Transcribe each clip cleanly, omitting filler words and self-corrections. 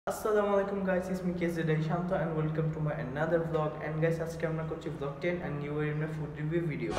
Assalamualaikum guys, it's me KZI SANTO and welcome to my another vlog. And guys, আজকে আমরা করছি vlog 10 and you are in a food review video.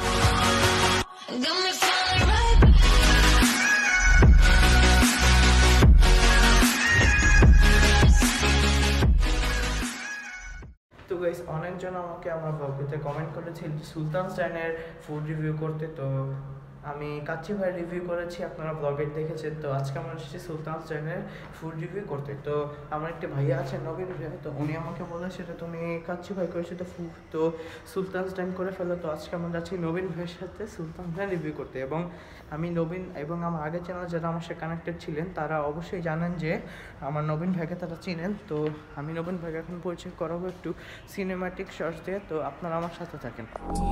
তো guys, অনেকজন আমাকে আমার ব্লগেতে comment করেছিল সুলতান ডাইনের food review করতে। তো আমি কাচ্চি ভাই রিভিউ করেছি, আপনারা ব্লগে দেখেছেন। তো আজকে আমরা এসেছি সুলতান ডাইনের ফুড রিভিউ করতে। তো আমার একটা ভাইয়া আছে নবীন ভাই, তো উনি আমাকে বলে সেটা তুমি কাচ্চি ভাই করেছো তো সুলতান ডাইন করে ফেলো। তো আজকে আমরা যাচ্ছি নবীন ভাইয়ের সাথে সুলতান ডাইন রিভিউ করতে। এবং আমি নবীন এবং আমার আগের চ্যানেল যারা আমার সাথে কানেক্টেড ছিলেন তারা অবশ্যই জানেন যে আমার নবীন ভাইকে তারা চিনেন। তো আমি নবীন ভাইকে এখন পরিচয় করাবো একটু সিনেম্যাটিক শর্টস দিয়ে। তো আপনারা আমার সাথে থাকেন।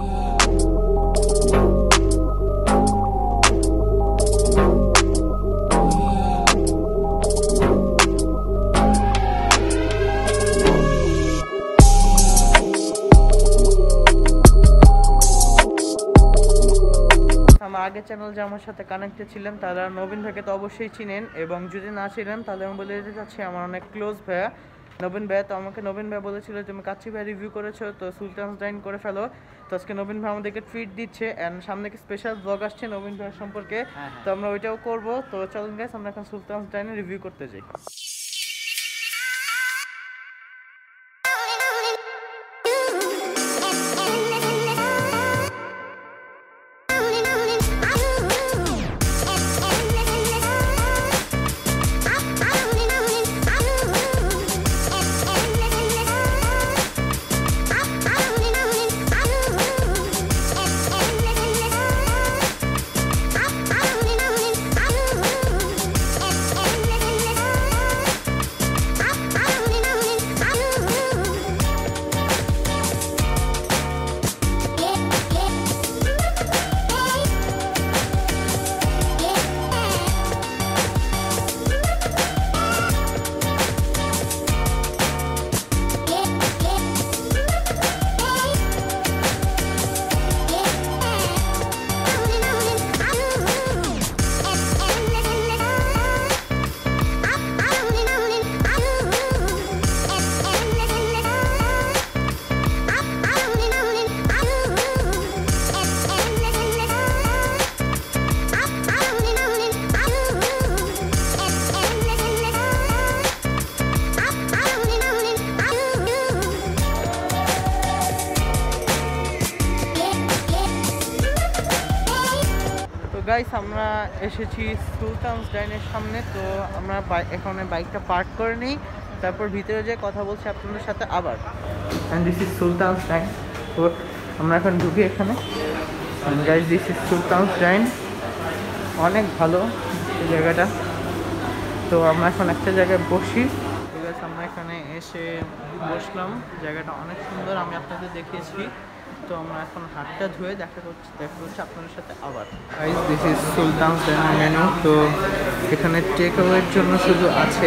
আমার আগের চ্যানেল যে আমার সাথে কানেক্টেড ছিলেন তারা নবীন ভাইকে তো অবশ্যই চিনেন, এবং যদি না ছিলেন তাহলে আমি বলে দিতে চাচ্ছি আমার অনেক ক্লোজ ভাইয়া নবীন ভাইয়া। তো আমাকে নবীন ভাই বলেছিল তুমি কাচ্চি ভাই রিভিউ করেছো, তো সুলতান ডাইন করে ফেলো। তো আজকে নবীন ভাই আমাদেরকে ট্রিট দিচ্ছে অ্যান্ড সামনে কি স্পেশাল ব্লগ আসছে নবীন ভাইয়ের সম্পর্কে। তো আমরা ওইটাও করবো। তো চলুন গাইস, আমরা এখন সুলতান ডাইনে রিভিউ করতে যাই। গাইস, আমরা এসেছি সুলতান ডাইনের সামনে। তো আমরা এখানে বাইকটা পার্ক করে নিই, তারপর ভিতরে যেয়ে কথা বলছি আপনাদের সাথে আবার। And this is Sultan dine. তো আমরা এখন ঢুকি এখানে। Guys, this is Sultan dine, অনেক ভালো এই জায়গাটা। তো আমরা এখন একটা জায়গায় বসি। গাইস, আমরা এখানে এসে বসলাম, জায়গাটা অনেক সুন্দর, আমি আপনাদের দেখিয়েছি। তো আমরা এখন হাতটা ধুয়ে দেখা করছি আপনাদের সাথে আবার। গাইস, দিস ইজ সুলতান ডাইনের মেনু। তো এখানে টেক অ্যাওয়ের জন্য শুধু আছে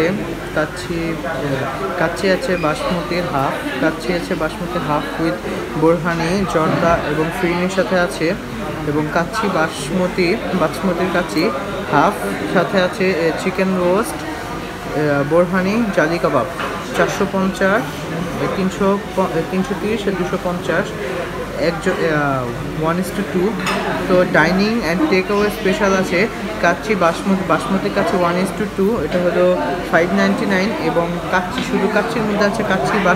কাচ্চি আছে বাসমতির হাফ, কাচ্চি আছে বাসমতির হাফ উইথ বোরহানি, জর্দা এবং ফিরনির সাথে আছে, এবং কাচ্চি বাসমতির কাচ্চি হাফ, সাথে আছে চিকেন রোস্ট, বোরহানি, জালি কাবাব 450, 330, 250, 1:2। তো dining and take away special আছে কাচ্চি বাসমতি কাচ্চি 1:2, এটা হলো 599। এবং শুধু কাচ্চির মধ্যে আছে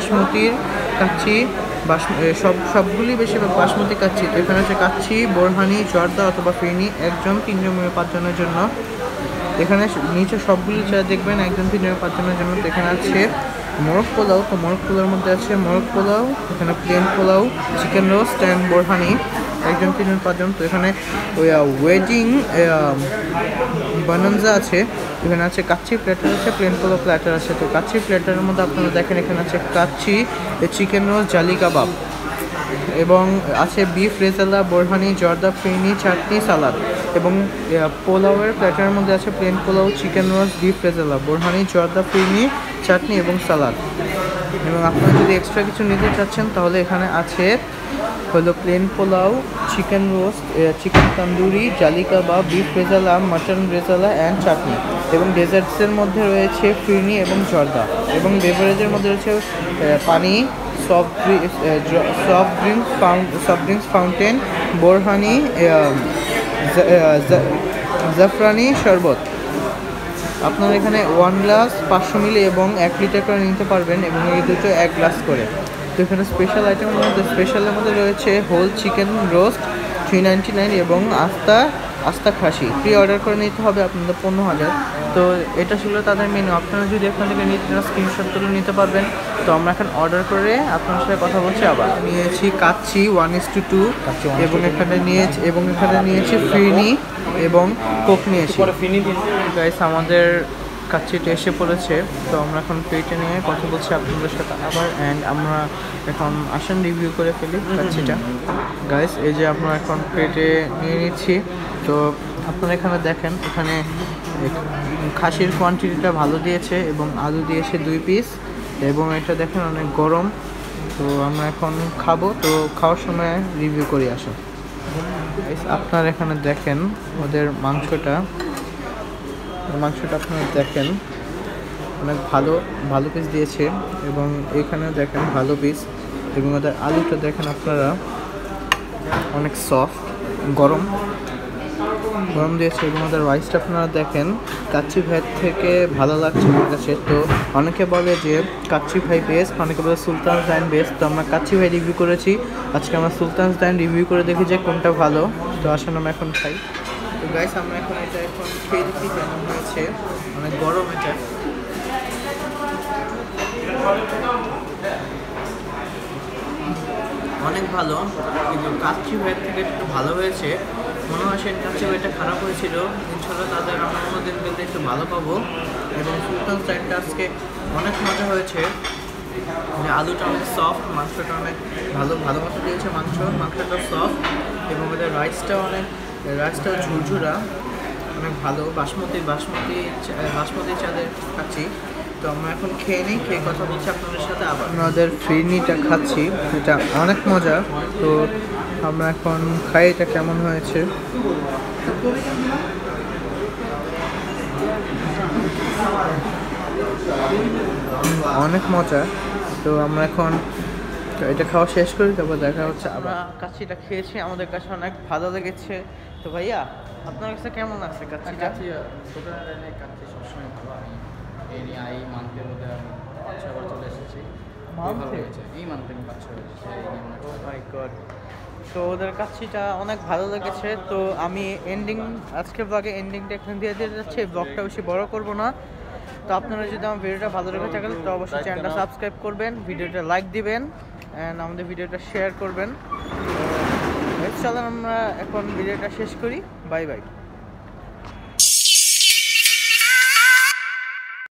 সবগুলি বেশিরভাগ বাসমতি কাচ্চি। তো এখানে আছে কাচ্চি, বোরহানি, জর্দা অথবা ফিরনি, 1 জন 3 জন 5 জনের জন্য। এখানে নিচে সবগুলি যা দেখবেন 1 জন 3 জন 5 জনের জন্য। তো এখানে আছে মোরগ পোলাও। তো মোরগ পোলাওর মধ্যে আছে মোরগ পোলাও, এখানে plain pulao, chicken roast and borhani, 1 জন 3 জন 5 জন। তো এখানে ওয়েডিং বানানজা আছে, এখানে আছে কাচ্চি প্ল্যাটার আছে, প্লেন পোলাও প্ল্যাটার আছে। তো কাচ্চি প্ল্যাটারের মধ্যে আপনারা দেখেন এখানে আছে কাচ্চি, চিকেন রোস্ট, জালি কাবাব, এবং আছে বিফ রেজালা, বোরহানি, জর্দা, ফিরনি, চাটনি, সালাদ। এবং পোলাওয়ের প্ল্যাটারের মধ্যে আছে plain pulao, chicken roast, beef rezala, borhani, zarda, firni, চাটনি এবং সালাদ। এবং আপনারা যদি এক্সট্রা কিছু নিতে চাচ্ছেন তাহলে এখানে আছে হলো plain pulao, chicken roast, chicken tandoori, jali kebab, beef rezala, mutton rezala and chutney. এবং ডেজার্টসের মধ্যে রয়েছে ফিরনি এবং জর্দা। এবং বেভারেজের মধ্যে রয়েছে পানি, সফট ড্রিঙ্কস ফাউন্টেন, বোরহানি, জাফরানি শরবত। আপনারা এখানে 1 গ্লাস 500 মিলি এবং 1 লিটার করে নিতে পারবেন, এবং এই দুটো 1 গ্লাস করে। তো এখানে স্পেশাল আইটেমের মধ্যে স্পেশালের মধ্যে রয়েছে হোল চিকেন রোস্ট 399 এবং আস্তা খাসি। প্রি অর্ডার করে নিতে হবে আপনাদের 15,000। তো এটা ছিল তাদের মেনু। আপনারা যদি এখান থেকে নিতে চান স্ক্রিনশট তুলে নিতে পারবেন। তো আমরা এখন অর্ডার করে আপনার সাথে কথা বলছি। আবার নিয়েছি কাচ্চি 1:2 এবং এখানে নিয়েছি ফিরনি এবং কোক নিয়েছি। গাইস আমাদের কাচ্চিটা এসে পড়েছে। তো আমরা এখন প্লেটে নিয়ে কথা বলছি আপনাদের সাথে আবার। অ্যান্ড আমরা এখন আসেন রিভিউ করে ফেলি কাচ্চিটা। গাইস এই যে আমরা এখন প্লেটে নিয়ে নিচ্ছি। তো আপনারা এখানে দেখেন, এখানে খাসির কোয়ান্টিটিটা ভালো দিয়েছে এবং আলু দিয়েছে 2 পিস, এবং এটা দেখেন অনেক গরম। তো আমরা এখন খাবো, তো খাওয়ার সময় রিভিউ করি আসুন। আপনারা এখানে দেখেন ওদের মাংসটা আপনারা দেখেন অনেক ভালো পিস দিয়েছে, এবং এখানেও দেখেন ভালো পিস, এবং ওদের আলুটা দেখেন আপনারা অনেক সফট, গরম দিয়েছে। এবং ওদের রাইসটা আপনারা দেখেন কাচ্চি ভাই থেকে ভালো লাগছে আমার কাছে। তো অনেকে বলে যে কাচ্চি ভাই বেস্ট, অনেকে বলে সুলতান ডাইন বেস্ট। তো আমরা কাচ্চি ভাই রিভিউ করেছি, আজকে আমরা সুলতান ডাইন রিভিউ করে দেখি যে কোনটা ভালো। তো আসলে আমরা এখন খাই। তো গাইস আমরা এখন খেয়ে দেখি কেমন হয়েছে। অনেক গরম এটা, অনেক ভালো, কিন্তু কাচ্চি ভাইয়ের থেকে একটু ভালো হয়েছে মনে হয়। সেই কাচ্চি ভাইটা খারাপ হয়েছিল, ইনশাল্লাহ তাদের আমরা অন্যদিন গেলে একটু ভালো পাবো। এবং সুলতান সাইডটা আজকে অনেক মজা হয়েছে। আলুটা অনেক সফট, মাংসটা অনেক ভালো মতো দিয়েছে। মাংসটা সফট, এবং ওদের রাইসটাও ঝুরঝুরা, অনেক ভালো। বাসমতি চালের খাচ্ছি। তো আমরা এখন খেয়ে কথা বলছি আপনাদের সাথে আবার। আমাদের ফিরনিটা খাচ্ছি, এটা অনেক মজা। তো আমরা এখন খাই এটা কেমন হয়েছে। অনেক মজা। তো আমরা এখন এটা খাওয়া শেষ করি, তারপর দেখা হচ্ছে। আমরা কাচ্চিটা খেয়েছি, আমাদের কাছে অনেক ভালো লেগেছে। তো ভাইয়া আপনার কাছে কেমন আছে কাচ্চিটা? কাচ্চি সবসময় ভালো। আমি এই মান্থের মধ্যে 5-6 বার চলে এসেছি। এই মান্থে 5-6 বার এসেছি। তো ওদের কাচ্চিটা অনেক ভালো লেগেছে। তো আমি আজকের ব্লগে এন্ডিংটা এখানে দিয়ে যাচ্ছি। এই ব্লগটা বেশি বড় করব না। তো আপনারা যদি আমার ভিডিওটা ভালো লেগে থাকে তো অবশ্যই চ্যানেলটা সাবস্ক্রাইব করবেন, ভিডিওটা লাইক দিবেন, অ্যান্ড আমাদের ভিডিওটা শেয়ার করবেন। চলেন আমরা এখন ভিডিওটা শেষ করি। Bye by.